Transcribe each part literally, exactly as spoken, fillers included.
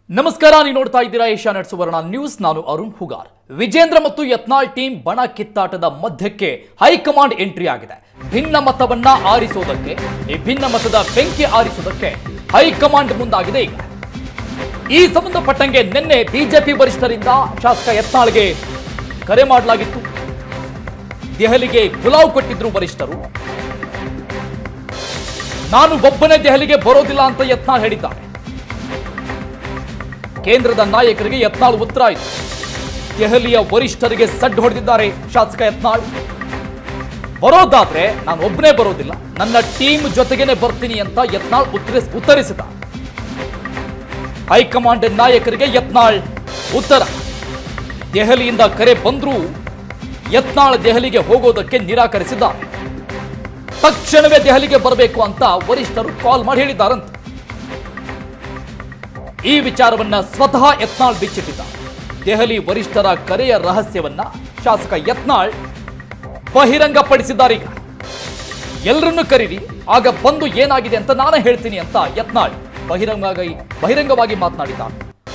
ನಮಸ್ಕಾರ, ನೀವು ನೋಡ್ತಾ ಇದ್ದೀರಾ ಏಷ್ಯಾನೆಟ್ ಸುವರ್ಣ ನ್ಯೂಸ್. ನಾನು ಅರುಣ್ ಹುಗಾರ್. ವಿಜೇಂದ್ರ ಮತ್ತು ಯತ್ನಾಳ್ ಟೀಮ್ ಬಣ ಕಿತ್ತಾಟದ ಮಧ್ಯಕ್ಕೆ ಹೈಕಮಾಂಡ್ ಎಂಟ್ರಿ ಆಗಿದೆ. ಭಿನ್ನ ಮತವನ್ನ ಆರಿಸೋದಕ್ಕೆ, ಈ ಭಿನ್ನ ಮತದ ಬೆಂಕಿ ಆರಿಸೋದಕ್ಕೆ ಹೈಕಮಾಂಡ್ ಮುಂದಾಗಿದೆ. ಈಗ ಈ ಸಂಬಂಧಪಟ್ಟಂಗೆ ನಿನ್ನೆ ಬಿಜೆಪಿ ವರಿಷ್ಠರಿಂದ ಶಾಸಕ ಯತ್ನಾಳ್ಗೆ ಕರೆ ಮಾಡಲಾಗಿತ್ತು. ದೆಹಲಿಗೆ ಪುಲಾವ್ ಕೊಟ್ಟಿದ್ರು ವರಿಷ್ಠರು. ನಾನು ಒಬ್ಬನೇ ದೆಹಲಿಗೆ ಬರೋದಿಲ್ಲ ಅಂತ ಯತ್ನಾಳ್ ಹೇಳಿದ್ದಾರೆ. ಕೇಂದ್ರದ ನಾಯಕರಿಗೆ ಯತ್ನಾಳ್ ಉತ್ತರ ಆಯಿತು. ದೆಹಲಿಯ ವರಿಷ್ಠರಿಗೆ ಸಡ್ಡು ಹೊಡೆದಿದ್ದಾರೆ ಶಾಸಕ ಯತ್ನಾಳ್. ಬರೋದಾದ್ರೆ ನಾನು ಒಬ್ಬನೇ ಬರೋದಿಲ್ಲ, ನನ್ನ ಟೀಮ್ ಜೊತೆಗೇನೆ ಬರ್ತೀನಿ ಅಂತ ಯತ್ನಾಳ್ ಉತ್ತರಿಸ ಉತ್ತರಿಸಿದ ಹೈಕಮಾಂಡ್ ನಾಯಕರಿಗೆ ಯತ್ನಾಳ್ ಉತ್ತರ. ದೆಹಲಿಯಿಂದ ಕರೆ ಬಂದರೂ ಯತ್ನಾಳ್ ದೆಹಲಿಗೆ ಹೋಗೋದಕ್ಕೆ ನಿರಾಕರಿಸಿದ್ದಾರೆ. ತಕ್ಷಣವೇ ದೆಹಲಿಗೆ ಬರಬೇಕು ಅಂತ ವರಿಷ್ಠರು ಕಾಲ್ ಮಾಡಿ ಹೇಳಿದ್ದಾರಂತೆ. ಈ ವಿಚಾರವನ್ನ ಸ್ವತಃ ಯತ್ನಾಳ್ ಬಿಚ್ಚಿಟ್ಟಿದ್ದಾರೆ. ದೆಹಲಿ ವರಿಷ್ಠರ ಕರೆಯ ರಹಸ್ಯವನ್ನ ಶಾಸಕ ಯತ್ನಾಳ್ ಬಹಿರಂಗಪಡಿಸಿದ್ದಾರೆ. ಈಗ ಎಲ್ಲರನ್ನು ಕರೀರಿ, ಆಗ ಬಂದು ಏನಾಗಿದೆ ಅಂತ ನಾನೇ ಹೇಳ್ತೀನಿ ಅಂತ ಯತ್ನಾಳ್ ಬಹಿರಂಗವಾಗಿ ಬಹಿರಂಗವಾಗಿ ಮಾತನಾಡಿದ್ದಾರೆ.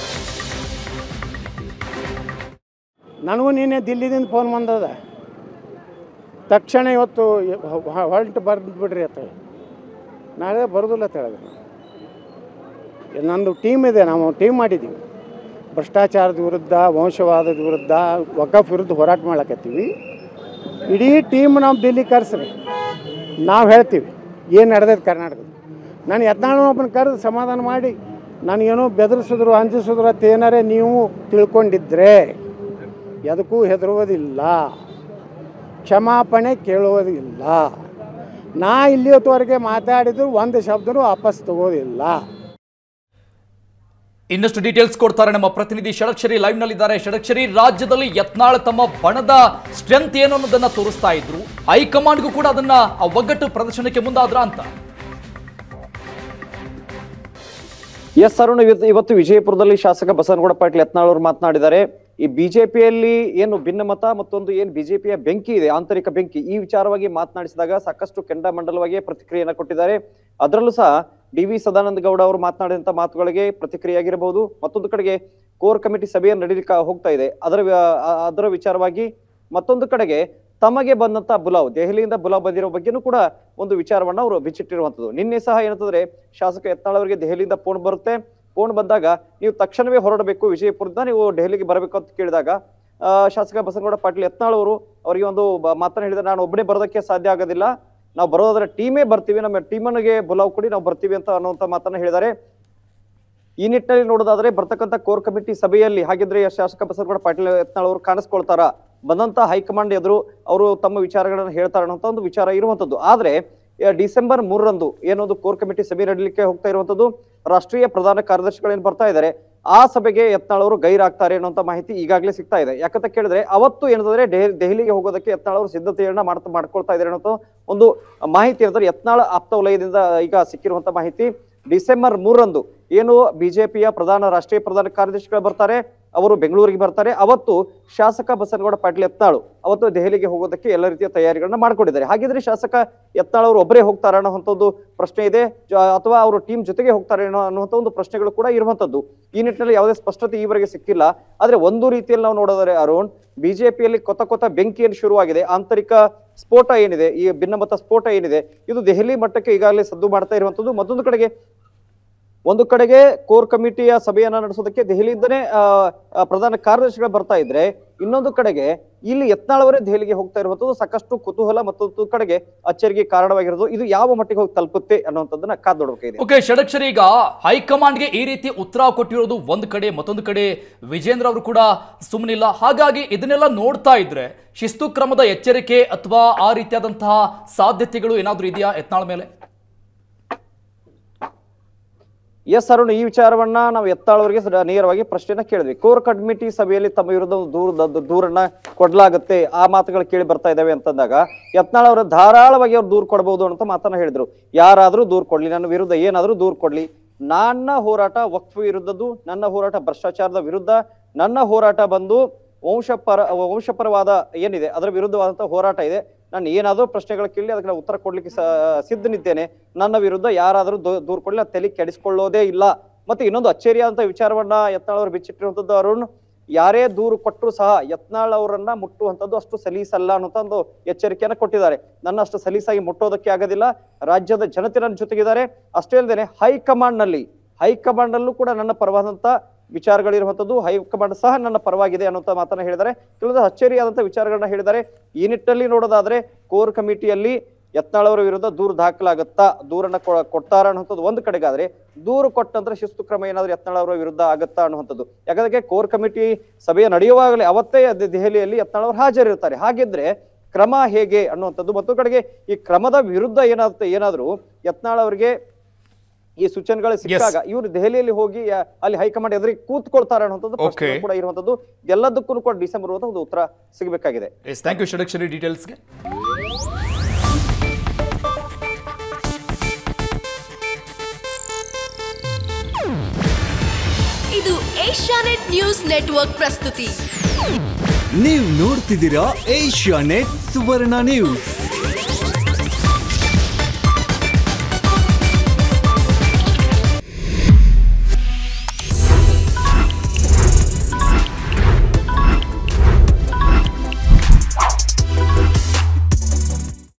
ನನಗೂ ನೀನೇ ದಿಲ್ಲಿದಿಂದ ಫೋನ್ ಬಂದದ, ತಕ್ಷಣ ಇವತ್ತು ಹೊಲ್ಟು ಬರ್ದು ಬಿಡ್ರಿ ಅಂತ ಹೇಳಿ. ನಾಳೆ ಬರೋದಿಲ್ಲ ಅಂತ ಹೇಳಿದೆ. ನಂದು ಟೀಮ್ ಇದೆ, ನಾವು ಟೀಮ್ ಮಾಡಿದ್ದೀವಿ. ಭ್ರಷ್ಟಾಚಾರದ ವಿರುದ್ಧ, ವಂಶವಾದದ ವಿರುದ್ಧ, ವಕಫ್ ವಿರುದ್ಧ ಹೋರಾಟ ಮಾಡ್ಲಕತ್ತೀವಿ. ಇಡೀ ಟೀಮ್ ನಾವು ದಿಲ್ಲಿ ಕರೆಸ್ರಿ, ನಾವು ಹೇಳ್ತೀವಿ ಏನು ನಡೆದೈತೆ ಕರ್ನಾಟಕದ. ನಾನು ಯತ್ನಾಳ್ ಕರೆದು ಸಮಾಧಾನ ಮಾಡಿ ನನಗೇನೋ ಬೆದರಿಸಿದ್ರು, ಅಂಜಿಸಿದ್ರು ಅಂತ ಏನಾರೇ ನೀವು ತಿಳ್ಕೊಂಡಿದ್ರೆ ಎದಕ್ಕೂ ಹೆದರುವುದಿಲ್ಲ, ಕ್ಷಮಾಪಣೆ ಕೇಳುವುದಿಲ್ಲ. ನಾ ಇಲ್ಲಿಯವರೆಗೆ ಮಾತಾಡಿದ್ರು ಒಂದು ಶಬ್ದನೂ ವಾಪಸ್ ತಗೋದಿಲ್ಲ. ಇನ್ನಷ್ಟು ಡೀಟೇಲ್ಸ್ ಕೊಡ್ತಾರೆ ನಮ್ಮ ಪ್ರತಿನಿಧಿ ಷಡಕ್ಷರಿ ಲೈವ್ ನಲ್ಲಿದ್ದಾರೆ. ಷಡಕ್ಷರಿ, ರಾಜ್ಯದಲ್ಲಿ ಯತ್ನಾಳ್ ತಮ್ಮ ಬಣದ ಸ್ಟ್ರೆಂತ್ ಏನು ಅನ್ನೋದನ್ನ ತೋರಿಸ್ತಾ ಇದ್ರು. ಹೈಕಮಾಂಡ್ಗೂ ಕೂಡ ಅದನ್ನ ಒಗ್ಗಟ್ಟು ಪ್ರದರ್ಶನಕ್ಕೆ ಮುಂದಾದ್ರ ಅಂತ. ಎಸ್ ಅರುಣ್, ಇವತ್ತು ವಿಜಯಪುರದಲ್ಲಿ ಶಾಸಕ ಬಸನಗೌಡ ಪಾಟೀಲ್ ಯತ್ನಾಳ್ ಅವರು ಮಾತನಾಡಿದ್ದಾರೆ. ಈ ಬಿಜೆಪಿಯಲ್ಲಿ ಏನು ಭಿನ್ನಮತ ಮತ್ತೊಂದು ಏನು ಬಿಜೆಪಿಯ ಬೆಂಕಿ ಇದೆ, ಆಂತರಿಕ ಬೆಂಕಿ, ಈ ವಿಚಾರವಾಗಿ ಮಾತನಾಡಿಸಿದಾಗ ಸಾಕಷ್ಟು ಕೆಂಡಾಮಂಡಲವಾಗಿ ಪ್ರತಿಕ್ರಿಯೆಯನ್ನು ಕೊಟ್ಟಿದ್ದಾರೆ. ಅದರಲ್ಲೂ ಸಹ ಡಿ ವಿ ಸದಾನಂದ ಗೌಡ ಅವರು ಮಾತನಾಡಿದಂತ ಮಾತುಗಳಿಗೆ ಪ್ರತಿಕ್ರಿಯೆಯಾಗಿರಬಹುದು. ಮತ್ತೊಂದು ಕಡೆಗೆ ಕೋರ್ ಕಮಿಟಿ ಸಭೆಯನ್ನು ನಡೀಲಿಕ್ಕೆ ಹೋಗ್ತಾ ಇದೆ, ಅದರ ಅದರ ವಿಚಾರವಾಗಿ. ಮತ್ತೊಂದು ಕಡೆಗೆ ತಮಗೆ ಬಂದಂತ ಬುಲಾವ್, ದೆಹಲಿಯಿಂದ ಬುಲಾವ್ ಬಂದಿರೋ ಬಗ್ಗೆನೂ ಕೂಡ ಒಂದು ವಿಚಾರವನ್ನ ಅವರು ಬಿಚ್ಚಿಟ್ಟಿರುವಂತದ್ದು. ನಿನ್ನೆ ಸಹ ಏನಂತಂದ್ರೆ ಶಾಸಕ ಯತ್ನಾಳ್ ಅವರಿಗೆ ದೆಹಲಿಯಿಂದ ಫೋನ್ ಬರುತ್ತೆ. ಫೋನ್ ಬಂದಾಗ ನೀವು ತಕ್ಷಣವೇ ಹೊರಡಬೇಕು, ವಿಜಯಪುರದಿಂದ ನೀವು ದೆಹಲಿಗೆ ಬರಬೇಕು ಅಂತ ಕೇಳಿದಾಗ ಶಾಸಕ ಬಸನಗೌಡ ಪಾಟೀಲ್ ಯತ್ನಾಳ್ ಅವರು ಅವರಿಗೆ ಒಂದು ಮಾತನ್ನ ಹೇಳಿದ್ರೆ, ನಾನು ಒಬ್ಬನೇ ಬರೋದಕ್ಕೆ ಸಾಧ್ಯ ಆಗೋದಿಲ್ಲ, ನಾವು ಬರೋದಾದ್ರೆ ಟೀಮೇ ಬರ್ತೀವಿ, ನಮ್ಮ ಟೀಮನ್ಗೆ ಬುಲಾವ್ ಕೊಡಿ, ನಾವು ಬರ್ತೀವಿ ಅಂತ ಅನ್ನುವಂತ ಮಾತನ್ನ ಹೇಳಿದ್ದಾರೆ. ಈ ನಿಟ್ಟಿನಲ್ಲಿ ನೋಡೋದಾದ್ರೆ ಬರ್ತಕ್ಕಂಥ ಕೋರ್ ಕಮಿಟಿ ಸಭೆಯಲ್ಲಿ ಹಾಗಿದ್ರೆ ಶಾಸಕ ಬಸನಗೌಡ ಪಾಟೀಲ್ ಯತ್ನಾಳ್ ಅವರು ಕಾಣಿಸ್ಕೊಳ್ತಾರ, ಬಂದಂತ ಹೈಕಮಾಂಡ್ ಎದುರು ಅವರು ತಮ್ಮ ವಿಚಾರಗಳನ್ನು ಹೇಳ್ತಾರೆ ಅನ್ನೋ ಒಂದು ವಿಚಾರ ಇರುವಂತದ್ದು. ಆದ್ರೆ ಡಿಸೆಂಬರ್ ಮೂರರಂದು ಏನೊಂದು ಕೋರ್ ಕಮಿಟಿ ಸಭೆ ನಡೀಲಿಕ್ಕೆ ಹೋಗ್ತಾ ಇರುವಂತದ್ದು, ರಾಷ್ಟ್ರೀಯ ಪ್ರಧಾನ ಕಾರ್ಯದರ್ಶಿಗಳೇನು ಬರ್ತಾ ಇದ್ದಾರೆ, ಆ ಸಭೆಗೆ ಯತ್ನಾಳ್ ಅವರು ಗೈರಾಗ್ತಾರೆ ಅನ್ನುವಂತ ಮಾಹಿತಿ ಈಗಾಗಲೇ ಸಿಗ್ತಾ ಇದೆ. ಯಾಕಂತ ಕೇಳಿದ್ರೆ ಅವತ್ತು ಏನಂದ್ರೆ ದೆಹಲಿಗೆ ಹೋಗೋದಕ್ಕೆ ಯತ್ನಾಳ್ ಅವರು ಸಿದ್ಧತೆಯನ್ನ ಮಾಡ್ತಾ ಮಾಡ್ಕೊಳ್ತಾ ಇದ್ದಾರೆ ಅನ್ನೋ ಒಂದು ಮಾಹಿತಿ ಇರ್ತದೆ. ಯತ್ನಾಳ್ ಆಪ್ತ ವಲಯದಿಂದ ಈಗ ಸಿಕ್ಕಿರುವಂತ ಮಾಹಿತಿ, ಡಿಸೆಂಬರ್ ಮೂರರಂದು ಏನು ಬಿಜೆಪಿಯ ಪ್ರಧಾನ ರಾಷ್ಟ್ರೀಯ ಪ್ರಧಾನ ಕಾರ್ಯದರ್ಶಿಗಳು ಬರ್ತಾರೆ, ಅವರು ಬೆಂಗಳೂರಿಗೆ ಬರ್ತಾರೆ. ಅವತ್ತು ಶಾಸಕ ಬಸನಗೌಡ ಪಾಟೀಲ್ ಯತ್ನಾಳ್ ಅವತ್ತು ದೆಹಲಿಗೆ ಹೋಗೋದಕ್ಕೆ ಎಲ್ಲ ರೀತಿಯ ತಯಾರಿಗಳನ್ನ ಮಾಡ್ಕೊಂಡಿದ್ದಾರೆ. ಹಾಗಿದ್ರೆ ಶಾಸಕ ಯತ್ನಾಳ್ ಅವರು ಒಬ್ಬರೇ ಹೋಗ್ತಾರೆ ಅನ್ನೋಂಥ ಒಂದು ಪ್ರಶ್ನೆ ಇದೆ, ಅಥವಾ ಅವರು ಟೀಮ್ ಜೊತೆಗೆ ಹೋಗ್ತಾರೆ ಅನ್ನೋ ಅನ್ನುವಂಥ ಒಂದು ಪ್ರಶ್ನೆಗಳು ಕೂಡ ಇರುವಂತದ್ದು. ಈ ನಿಟ್ಟಿನಲ್ಲಿ ಯಾವುದೇ ಸ್ಪಷ್ಟತೆ ಈವರೆಗೆ ಸಿಕ್ಕಿಲ್ಲ. ಆದ್ರೆ ಒಂದು ರೀತಿಯಲ್ಲಿ ನಾವು ನೋಡೋದಾದ್ರೆ ಅರುಣ್, ಬಿಜೆಪಿಯಲ್ಲಿ ಕೊತ್ತ ಕೊತ್ತ ಬೆಂಕಿಯನ್ನು ಶುರುವಾಗಿದೆ. ಆಂತರಿಕ ಸ್ಫೋಟ ಏನಿದೆ, ಈ ಭಿನ್ನಮತ ಸ್ಫೋಟ ಏನಿದೆ, ಇದು ದೆಹಲಿ ಮಟ್ಟಕ್ಕೆ ಈಗಾಗಲೇ ಸದ್ದು ಮಾಡ್ತಾ ಇರುವಂತದ್ದು. ಮತ್ತೊಂದು ಕಡೆಗೆ ಒಂದು ಕಡೆಗೆ ಕೋರ್ ಕಮಿಟಿಯ ಸಭೆಯನ್ನ ನಡೆಸೋದಕ್ಕೆ ದೆಹಲಿಯಿಂದನೇ ಪ್ರಧಾನ ಕಾರ್ಯದರ್ಶಿಗಳು ಬರ್ತಾ ಇದ್ರೆ, ಇನ್ನೊಂದು ಕಡೆಗೆ ಇಲ್ಲಿ ಯತ್ನಾಳ್ ಅವರೇ ದೆಹಲಿಗೆ ಹೋಗ್ತಾ ಇರುವಂತದ್ದು ಸಾಕಷ್ಟು ಕುತೂಹಲ ಮತ್ತೊಂದು ಕಡೆಗೆ ಅಚ್ಚರಿಗೆ ಕಾರಣವಾಗಿರೋದು. ಇದು ಯಾವ ಮಟ್ಟಿಗೆ ಹೋಗಿ ತಲುಪುತ್ತೆ ಅನ್ನುವಂಥದ್ದನ್ನ ಕಾದ್ ನೋಡಬೇಕಿದೆ. ಓಕೆ ಷಡಕ್ಷರಿ, ಈಗ ಹೈಕಮಾಂಡ್ಗೆ ಈ ರೀತಿ ಉತ್ತರ ಕೊಟ್ಟಿರೋದು ಒಂದ್ ಕಡೆ, ಮತ್ತೊಂದು ಕಡೆ ವಿಜೇಂದ್ರ ಅವರು ಕೂಡ ಸುಮ್ಮನಿಲ್ಲ. ಹಾಗಾಗಿ ಇದನ್ನೆಲ್ಲ ನೋಡ್ತಾ ಇದ್ರೆ ಶಿಸ್ತು ಕ್ರಮದ ಎಚ್ಚರಿಕೆ ಅಥವಾ ಆ ರೀತಿಯಾದಂತಹ ಸಾಧ್ಯತೆಗಳು ಏನಾದ್ರೂ ಇದೆಯಾ ಯತ್ನಾಳ್ ಮೇಲೆ? ಎಸ್ ಅರುಣ್, ಈ ವಿಚಾರವನ್ನ ನಾವು ಯತ್ನಾಳ್ ಅವರಿಗೆ ನೇರವಾಗಿ ಪ್ರಶ್ನೆಯನ್ನ ಕೇಳಿದ್ವಿ. ಕೋರ್ ಕಮಿಟಿ ಸಭೆಯಲ್ಲಿ ತಮ್ಮ ವಿರುದ್ಧ ದೂರ ದೂರನ್ನ ಕೊಡ್ಲಾಗುತ್ತೆ, ಆ ಮಾತುಗಳು ಕೇಳಿ ಬರ್ತಾ ಇದಾವೆ ಅಂತಂದಾಗ ಯತ್ನಾಳ್ ಅವರು ಧಾರಾಳವಾಗಿ ಅವ್ರು ದೂರ ಕೊಡಬಹುದು ಅಂತ ಮಾತನ್ನ ಹೇಳಿದ್ರು. ಯಾರಾದ್ರೂ ದೂರ ಕೊಡ್ಲಿ, ನನ್ನ ವಿರುದ್ಧ ಏನಾದ್ರೂ ದೂರ ಕೊಡ್ಲಿ, ನನ್ನ ಹೋರಾಟ ವಕ್ಫ್ ವಿರುದ್ಧದ್ದು, ನನ್ನ ಹೋರಾಟ ಭ್ರಷ್ಟಾಚಾರದ ವಿರುದ್ಧ, ನನ್ನ ಹೋರಾಟ ಬಂದು ವಂಶಪರ ವಂಶಪರವಾದ ಏನಿದೆ ಅದರ ವಿರುದ್ಧವಾದಂತಹ ಹೋರಾಟ ಇದೆ. ನಾನು ಏನಾದರೂ ಪ್ರಶ್ನೆಗಳು ಕೇಳಿ ಅದಕ್ಕೆ ಉತ್ತರ ಕೊಡ್ಲಿಕ್ಕೆ ಸಿದ್ಧನಿದ್ದೇನೆ. ನನ್ನ ವಿರುದ್ಧ ಯಾರಾದರೂ ದೂರು ಕೊಡಲಿ, ನಾನು ತಲೆ ಕೆಡಿಸಿಕೊಳ್ಳೋದೇ ಇಲ್ಲ ಮತ್ತೆ ಇನ್ನೊಂದು ಅಚ್ಚರಿಯಾದಂತ ವಿಚಾರವನ್ನ ಯತ್ನಾಳ್ ಅವರು ಬಿಚ್ಚಿಟ್ಟಿರುವಂತದ್ದು ಅರುಣ್, ಯಾರೇ ದೂರು ಕೊಟ್ಟರು ಸಹ ಯತ್ನಾಳ್ ಅವರನ್ನ ಮುಟ್ಟುವಂಥದ್ದು ಅಷ್ಟು ಸಲೀಸಲ್ಲ ಅನ್ನುವಂತ ಒಂದು ಎಚ್ಚರಿಕೆಯನ್ನು ಕೊಟ್ಟಿದ್ದಾರೆ. ನನ್ನ ಅಷ್ಟು ಸಲೀಸಾಗಿ ಮುಟ್ಟೋದಕ್ಕೆ ಆಗೋದಿಲ್ಲ, ರಾಜ್ಯದ ಜನತೆ ನನ್ನ ಜೊತೆಗಿದ್ದಾರೆ. ಅಷ್ಟೇ ಅಲ್ಲದೆ ಹೈಕಮಾಂಡ್ ನಲ್ಲಿ ಹೈಕಮಾಂಡ್ ನಲ್ಲೂ ಕೂಡ ನನ್ನ ಪರವಾದಂತ ವಿಚಾರಗಳಿರುವಂತದ್ದು, ಹೈಕಮಾಂಡ್ ಸಹ ನನ್ನ ಪರವಾಗಿದೆ ಅನ್ನುವಂತ ಮಾತನ್ನ ಹೇಳಿದ್ದಾರೆ. ಕೆಲವೊಂದು ಅಚ್ಚರಿಯಾದಂತ ವಿಚಾರಗಳನ್ನ ಹೇಳಿದ್ದಾರೆ. ಈ ನಿಟ್ಟಿನಲ್ಲಿ ನೋಡೋದಾದ್ರೆ ಕೋರ್ ಕಮಿಟಿಯಲ್ಲಿ ಯತ್ನಾಳ್ ಅವರ ವಿರುದ್ಧ ದೂರು ದಾಖಲಾಗುತ್ತಾ, ದೂರನ್ನ ಕೊಡ್ತಾರ ಅನ್ನುವಂಥದ್ದು ಒಂದು ಕಡೆಗಾದ್ರೆ, ದೂರು ಕೊಟ್ಟಂದ್ರೆ ಶಿಸ್ತು ಕ್ರಮ ಏನಾದ್ರು ಯತ್ನಾಳ್ ಅವರ ವಿರುದ್ಧ ಆಗುತ್ತಾ ಅನ್ನುವಂಥದ್ದು. ಯಾಕಂದ್ರೆ ಕೋರ್ ಕಮಿಟಿ ಸಭೆಯ ನಡೆಯುವಾಗಲೇ ಅವತ್ತೇ ದೆಹಲಿಯಲ್ಲಿ ಯತ್ನಾಳ್ ಅವರು ಹಾಜರಿರ್ತಾರೆ. ಹಾಗಿದ್ರೆ ಕ್ರಮ ಹೇಗೆ ಅನ್ನುವಂಥದ್ದು. ಮತ್ತೊಂದು ಕಡೆಗೆ ಈ ಕ್ರಮದ ವಿರುದ್ಧ ಏನಾಗುತ್ತೆ ಏನಾದ್ರು ಯತ್ನಾಳ್ ಅವರಿಗೆ ಈ ಸೂಚನೆಗಳು ಸಿಕ್ಕಾಗ ಇವರು ದೆಹಲಿಯಲ್ಲಿ ಹೋಗಿ ಅಲ್ಲಿ ಹೈಕಮಾಂಡ್ ಎದುರಿಗೆ ಕೂತ್ಕೊಳ್ತಾರೆ ಅನ್ನುವಂಥದ್ದು ಪ್ರಶ್ನೆ ಕೂಡ ಇರುವಂತದ್ದು. ಎಲ್ಲದಕ್ಕೂ ಕೂಡ ಡಿಸೆಂಬರ್ ಒಂದು ಉತ್ತರ ಸಿಗಬೇಕಾಗಿದೆ. ಥ್ಯಾಂಕ್ ಯು ಷಡಕ್ಷರಿ ಡೀಟೇಲ್ಸ್ಗೆ. ಇದು ಏಷ್ಯಾನೆಟ್ ನ್ಯೂಸ್ ನೆಟ್ವರ್ಕ್ ಪ್ರಸ್ತುತಿ. ನೀವು ನೋಡ್ತಿದ್ದೀರಾ ಏಷ್ಯಾನೆಟ್ ಸುವರ್ಣ ನ್ಯೂಸ್.